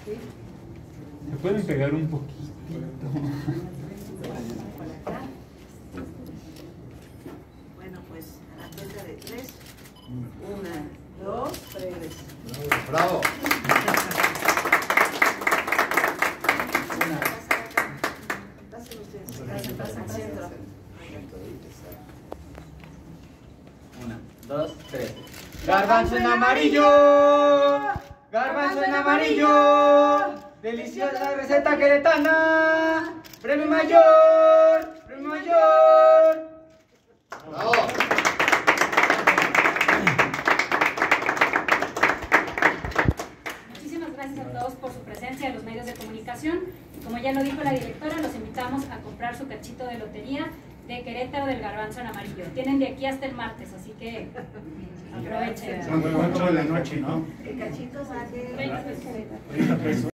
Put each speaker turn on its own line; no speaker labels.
¿Se pueden pegar un poquito?
Bueno, pues a la cuenta de 3. 1, 2, 3.
¡Bravo!
Pasen ustedes. Pasen al centro.
1, 2, 3. ¡Garbanzo en amarillo! ¡Garbanzo en amarillo! ¡Deliciosa receta queretana! ¡Premio mayor! ¡Premio mayor!
¡Bravo!
Muchísimas gracias a todos por su presencia en los medios de comunicación. Como ya lo dijo la directora, los invitamos a comprar su cachito de lotería de Querétaro del Garbanzo en amarillo. Tienen de aquí hasta el martes, así que aprovechen.
Son 8 de la noche, ¿no?
El cachito va a ser
20 pesos.
30 pesos.